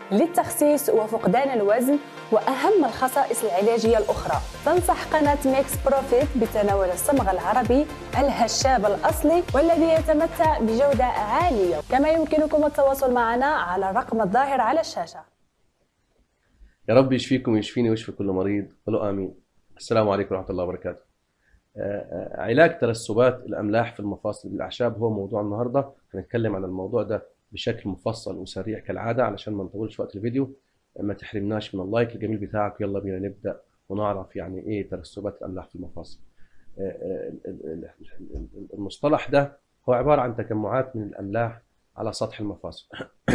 للتخسيس وفقدان الوزن وأهم الخصائص العلاجية الأخرى. تنصح قناة ميكس بروفيت بتناول الصمغ العربي الهشاب الأصلي والذي يتمتع بجودة عالية. كما يمكنكم التواصل معنا على الرقم الظاهر على الشاشة. يا رب يشفيكم ويشفيني ويشفي كل مريض، قولوا آمين. السلام عليكم ورحمة الله وبركاته. علاج ترسبات الأملاح في المفاصل بالأعشاب هو موضوع النهاردة. هنتكلم عن الموضوع ده بشكل مفصل وسريع كالعادة علشان ما نطولش وقت الفيديو. ما تحرمناش من اللايك الجميل بتاعك. يلا بينا نبدأ ونعرف يعني إيه ترسبات الأملاح في المفاصل. المصطلح ده هو عبارة عن تجمعات من الأملاح على سطح المفاصل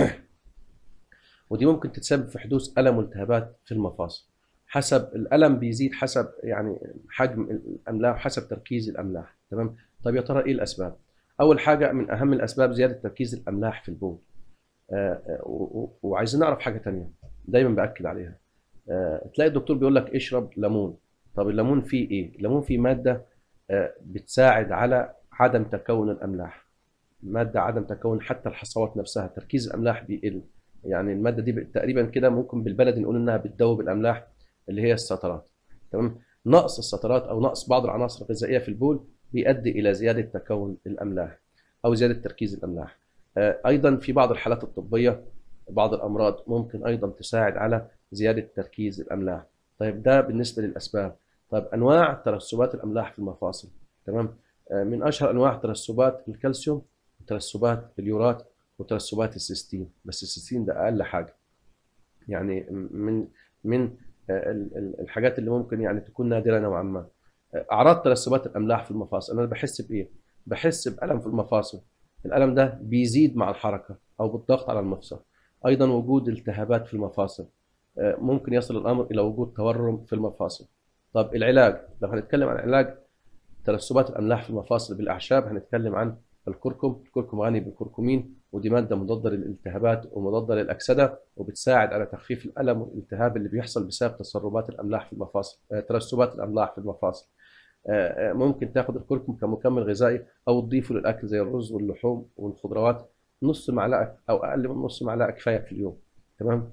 ودي ممكن تتسبب في حدوث ألم والتهابات في المفاصل. حسب الألم بيزيد حسب يعني حجم الأملاح وحسب تركيز الأملاح. تمام. طيب يا ترى إيه الأسباب؟ أول حاجة من أهم الأسباب زيادة تركيز الأملاح في البول. وعايزين نعرف حاجة تانية دايما بأكد عليها. تلاقي الدكتور بيقول لك اشرب ليمون. طب الليمون فيه إيه؟ الليمون فيه مادة بتساعد على عدم تكون الأملاح. مادة عدم تكون حتى الحصوات نفسها، تركيز الأملاح بيقل. يعني المادة دي تقريبا كده ممكن بالبلدي نقول إنها بتذوب الأملاح اللي هي السترات. تمام. نقص السترات أو نقص بعض العناصر الغذائية في البول بيؤدي إلى زيادة تكون الأملاح أو زيادة تركيز الأملاح. أيضا في بعض الحالات الطبية بعض الأمراض ممكن أيضا تساعد على زيادة تركيز الأملاح. طيب ده بالنسبة للأسباب. طيب أنواع ترسبات الأملاح في المفاصل. تمام. من أشهر أنواع ترسبات الكالسيوم وترسبات اليورات وترسبات السيستين. بس السيستين ده أقل حاجة، يعني من الحاجات اللي ممكن يعني تكون نادرة نوعا ما. أعراض ترسبات الأملاح في المفاصل، أنا بحس بإيه؟ بحس بألم في المفاصل. الألم ده بيزيد مع الحركة أو بالضغط على المفصل. أيضا وجود التهابات في المفاصل، ممكن يصل الأمر إلى وجود تورم في المفاصل. طب العلاج، لو هنتكلم عن علاج ترسبات الأملاح في المفاصل بالأعشاب هنتكلم عن الكركم. الكركم غني بالكركمين ودي مادة مضادة للالتهابات ومضادة للأكسدة وبتساعد على تخفيف الألم والالتهاب اللي بيحصل بسبب تسربات الأملاح في المفاصل، ترسبات الأملاح في المفاصل. ممكن تاخد الكركم كمكمل غذائي أو تضيفه للأكل زي الرز واللحوم والخضروات. نص معلقة أو أقل من نص معلقة كفاية في اليوم. تمام.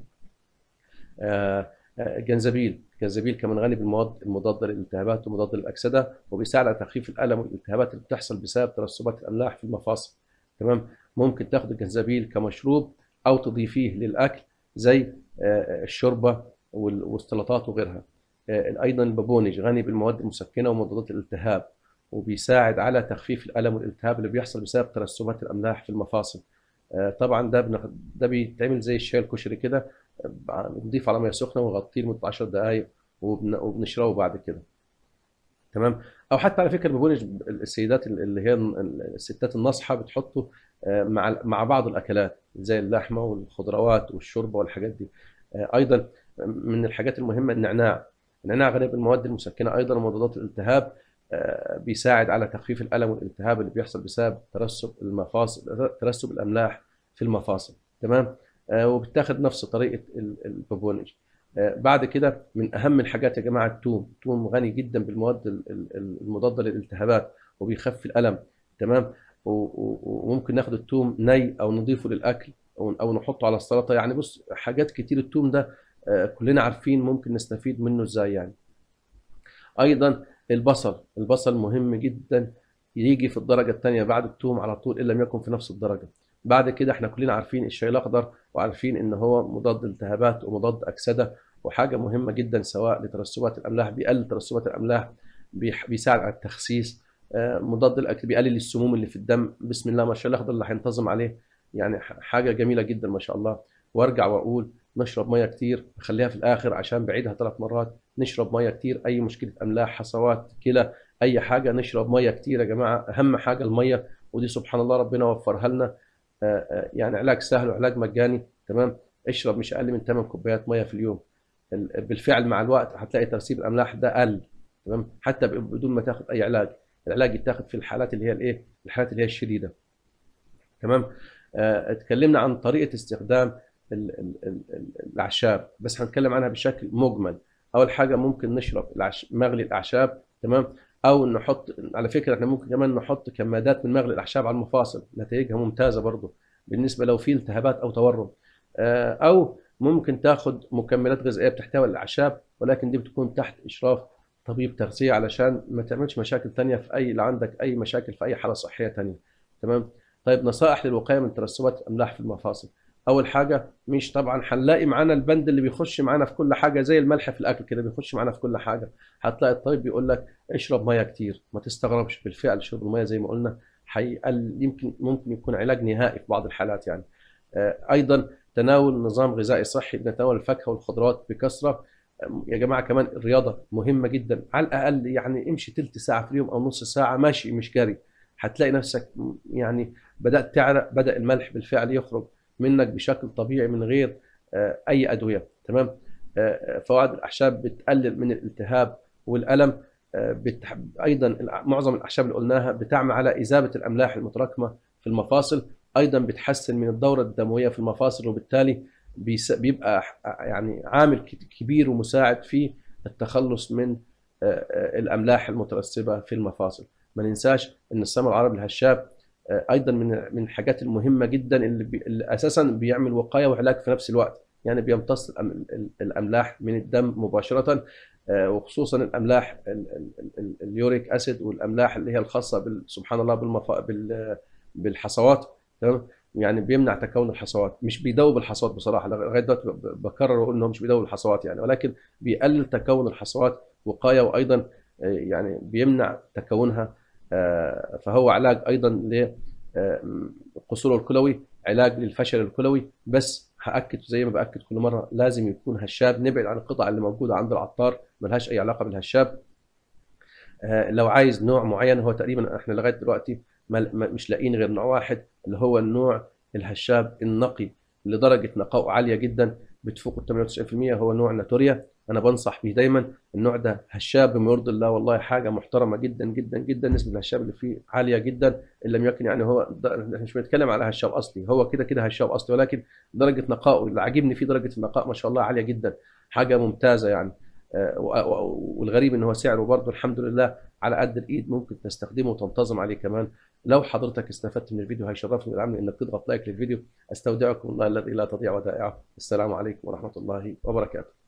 جنزبيل كمان غني بالمواد المضاده للالتهابات ومضاده للاكسده وبيساعد على تخفيف الالم والالتهابات اللي بتحصل بسبب ترسبات الاملاح في المفاصل. تمام. ممكن تاخد الجنزبيل كمشروب او تضيفيه للاكل زي الشوربه والسلطات وغيرها. ايضا البابونج غني بالمواد المسكنه ومضادات الالتهاب وبيساعد على تخفيف الالم والالتهاب اللي بيحصل بسبب ترسبات الاملاح في المفاصل. طبعا ده بيتعمل زي الشاي الكشري كده، بنضيف على ميه سخنه ونغطيه لمده 10 دقائق وبنشربه بعد كده. تمام. او حتى على فكره البابونج السيدات اللي هي الستات الناصحه بتحطه مع بعض الاكلات زي اللحمه والخضروات والشوربه والحاجات دي. ايضا من الحاجات المهمه النعناع غني بالمواد المسكنه ايضا ومضادات الالتهاب، بيساعد على تخفيف الالم والالتهاب اللي بيحصل بسبب ترسب الاملاح في المفاصل. تمام. وبتاخد نفس طريقه البابونج. بعد كده من اهم الحاجات يا جماعه الثوم غني جدا بالمواد المضاده للالتهابات وبيخفف الالم. تمام. وممكن ناخد الثوم ني او نضيفه للاكل او نحطه على السلطه. يعني بص حاجات كتير الثوم ده كلنا عارفين ممكن نستفيد منه ازاي يعني. ايضا البصل مهم جدا، يجي في الدرجه الثانيه بعد الثوم على طول ان لم يكن في نفس الدرجه. بعد كده احنا كلنا عارفين الشاي الاخضر وعارفين ان هو مضاد التهابات ومضاد اكسده وحاجه مهمه جدا سواء لترسبات الاملاح، بيقلل ترسبات الاملاح، بيساعد على التخسيس، مضاد الاكل، بيقلل السموم اللي في الدم. بسم الله ما شاء الله الاخضر اللي هينتظم عليه يعني حاجه جميله جدا ما شاء الله. وارجع واقول نشرب ميه كتير، خليها في الاخر عشان بعيدها 3 مرات. نشرب ميه كتير، اي مشكله املاح حصوات كلى اي حاجه نشرب ميه كتير يا جماعه. اهم حاجه الميه ودي سبحان الله ربنا وفرها لنا. يعني علاج سهل وعلاج مجاني. تمام. اشرب مش اقل من 8 كوبايات ميه في اليوم. بالفعل مع الوقت هتلاقي ترسيب الاملاح ده قل. تمام. حتى بدون ما تاخد اي علاج. العلاج يتاخد في الحالات اللي هي الايه، الحالات اللي هي الشديده. تمام. اتكلمنا عن طريقه استخدام الاعشاب بس هنتكلم عنها بشكل مجمل. اول حاجه ممكن نشرب مغلي الاعشاب. تمام. او نحط، على فكره احنا ممكن كمان نحط كمادات من مغلي الاعشاب على المفاصل، نتائجها ممتازه برضه بالنسبه لو في التهابات او تورم. او ممكن تاخد مكملات غذائيه بتحتوي على الاعشاب، ولكن دي بتكون تحت اشراف طبيب تغذيه علشان ما تعملش مشاكل تانية في اي، لو عندك اي مشاكل في اي حاله صحيه تانية. تمام. طيب نصائح للوقايه من ترسبات الاملاح في المفاصل. اول حاجه، مش طبعا هنلاقي معانا البند اللي بيخش معانا في كل حاجه زي الملح في الاكل كده بيخش معانا في كل حاجه. هتلاقي الطبيب بيقول لك اشرب ميه كتير، ما تستغربش، بالفعل شرب الميه زي ما قلنا هيقلل، ممكن يكون علاج نهائي في بعض الحالات يعني. ايضا تناول نظام غذائي صحي، بنتناول الفاكهه والخضروات بكثره. يا جماعه كمان الرياضه مهمه جدا، على الاقل يعني امشي تلت ساعه في اليوم او نص ساعه ماشي مش جري، هتلاقي نفسك يعني بدات تعرق، بدا الملح بالفعل يخرج منك بشكل طبيعي من غير اي ادويه. تمام. فوائد الاعشاب بتقلل من الالتهاب والالم. ايضا معظم الاعشاب اللي قلناها بتعمل على اذابه الاملاح المتراكمه في المفاصل، ايضا بتحسن من الدوره الدمويه في المفاصل، وبالتالي بيبقى يعني عامل كبير ومساعد في التخلص من الاملاح المترسبه في المفاصل. ما ننساش ان السمر العربي الهشاب ايضا من الحاجات المهمه جدا اللي اساسا بيعمل وقايه وعلاج في نفس الوقت، يعني بيمتص الاملاح من الدم مباشره، وخصوصا الاملاح اليوريك اسيد والاملاح اللي هي الخاصه سبحان الله بالحصوات. تمام. يعني بيمنع تكون الحصوات، مش بيدوب الحصوات بصراحه، لغايه دلوقتي بكرر واقول انه مش بيدوب الحصوات يعني، ولكن بيقلل تكون الحصوات وقايه، وايضا يعني بيمنع تكونها. فهو علاج ايضا للقصور الكلوي، علاج للفشل الكلوي. بس هاكد زي ما باكد كل مره، لازم يكون هشاب، نبعد عن القطع اللي موجوده عند العطار ملهاش اي علاقه بالهشاب. لو عايز نوع معين، هو تقريبا احنا لغايه دلوقتي مش لاقيين غير نوع واحد، اللي هو النوع الهشاب النقي لدرجه نقاء عاليه جدا بتفوق ال 98%، هو نوع ناتوريا. انا بنصح بيه دايما، النوع ده هشاب بما يرضي الله، والله حاجه محترمه جدا جدا جدا، نسبه الهشاب اللي فيه عاليه جدا، ان لم يكن يعني هو مش بنتكلم على هشاب اصلي، هو كده كده هشاب اصلي، ولكن درجه نقائه اللي عاجبني فيه درجه النقاء ما شاء الله عاليه جدا، حاجه ممتازه يعني. والغريب ان هو سعره برضه الحمد لله على قد الايد، ممكن تستخدمه وتنتظم عليه كمان. لو حضرتك استفدت من الفيديو هيشرفني بالعمل انك تضغط لايك للفيديو. استودعكم الله الذي لا تضيع ودائعه. السلام عليكم ورحمه الله وبركاته.